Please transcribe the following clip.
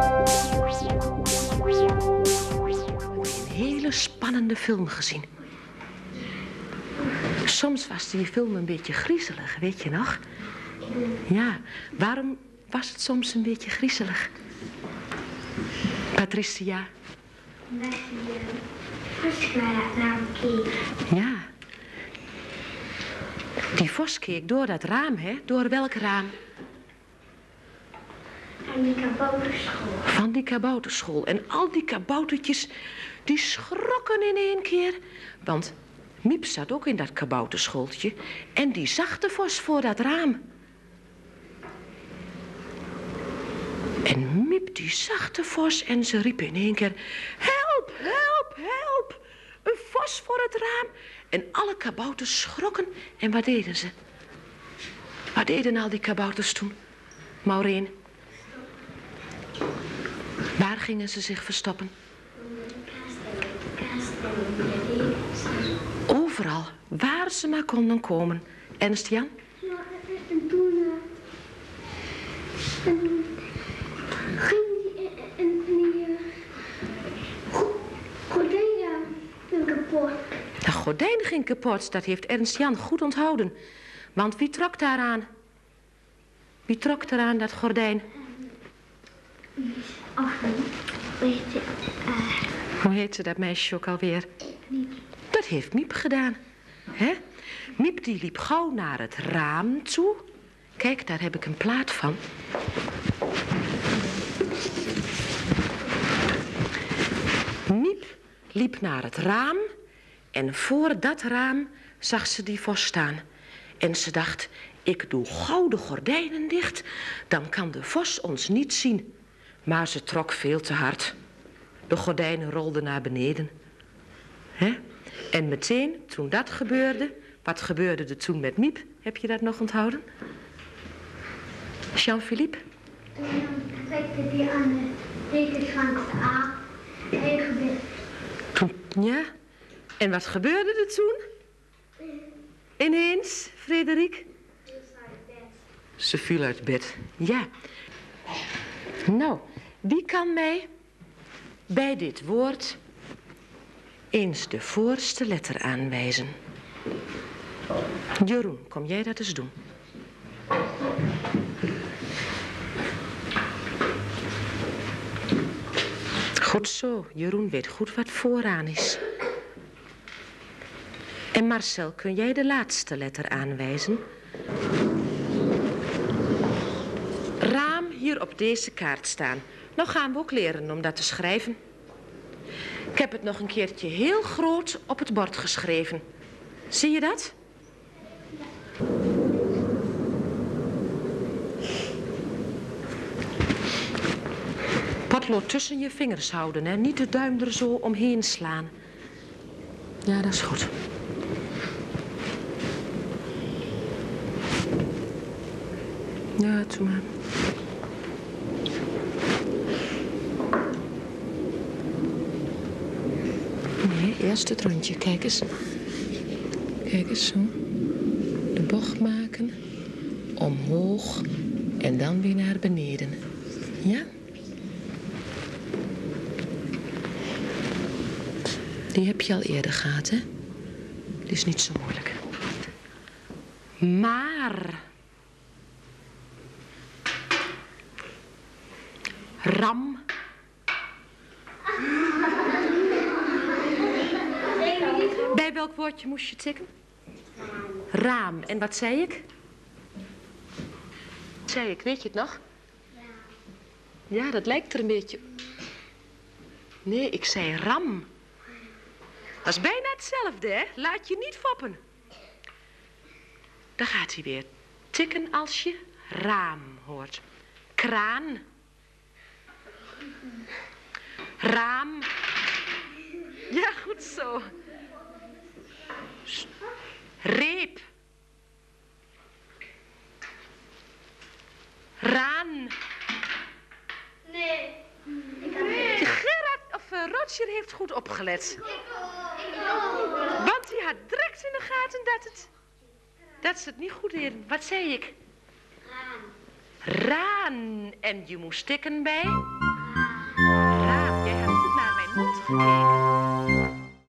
Een hele spannende film gezien. Soms was die film een beetje griezelig, weet je nog? Ja, waarom was het soms een beetje griezelig? Patricia? Omdat je vos naar het raam keek. Ja. Die vos keek door dat raam, hè? Door welk raam? Van die kabouterschool. Van die kabouterschool. En al die kaboutertjes, die schrokken in één keer. Want Miep zat ook in dat kabouterschooltje. En die zag de vos voor dat raam. En Miep die zag de vos en ze riep in één keer... Help, help, help! Een vos voor het raam. En alle kabouters schrokken. En wat deden ze? Wat deden al die kabouters toen? Maureen? Waar gingen ze zich verstoppen? Overal, waar ze maar konden komen. Ernst-Jan? Ja, en toen ging die gordijnen kapot. De gordijn ging kapot, dat heeft Ernst-Jan goed onthouden. Want wie trok daaraan? Wie trok eraan dat gordijn? Hoe heet ze dat meisje ook alweer? Miep. Dat heeft Miep gedaan. Hè? Miep die liep gauw naar het raam toe. Kijk, daar heb ik een plaat van. Miep liep naar het raam. En voor dat raam zag ze die vos staan. En ze dacht, ik doe gauw de gordijnen dicht. Dan kan de vos ons niet zien. Maar ze trok veel te hard. De gordijnen rolden naar beneden. Hè? En meteen, toen dat gebeurde... Wat gebeurde er toen met Miep? Heb je dat nog onthouden? Jean-Philippe? Toen trekte die aan de dekens aan. Eigen bed. Toen, ja. En wat gebeurde er toen? Ineens, Frederik? Ze viel uit bed. Ja. Nou, wie kan mij bij dit woord eens de voorste letter aanwijzen? Jeroen, kom jij dat eens doen? Goed zo, Jeroen weet goed wat vooraan is. En Marcel, kun jij de laatste letter aanwijzen? Raam hier op deze kaart staan. Nou gaan we ook leren om dat te schrijven. Ik heb het nog een keertje heel groot op het bord geschreven. Zie je dat? Potlood tussen je vingers houden, hè? Niet de duim er zo omheen slaan. Ja, dat is goed. Ja, doe maar. Nee, eerst het rondje. Kijk eens. Kijk eens zo. De bocht maken. Omhoog. En dan weer naar beneden. Ja? Die heb je al eerder gehad, hè? Die is niet zo moeilijk. Maar... Ram. Bij welk woordje moest je tikken? Raam. En wat zei ik? Zei ik, weet je het nog? Ja, dat lijkt er een beetje... Nee, ik zei ram. Dat is bijna hetzelfde, hè? Laat je niet foppen. Daar gaat hij weer. Tikken als je raam hoort. Kraan. Raam. Ja, goed zo. Reep. Raan. Nee. Gerard, of Roger heeft goed opgelet. Want hij had direct in de gaten dat ze het niet goed deden. Wat zei ik? Raan. En je moest tikken bij? gekeken.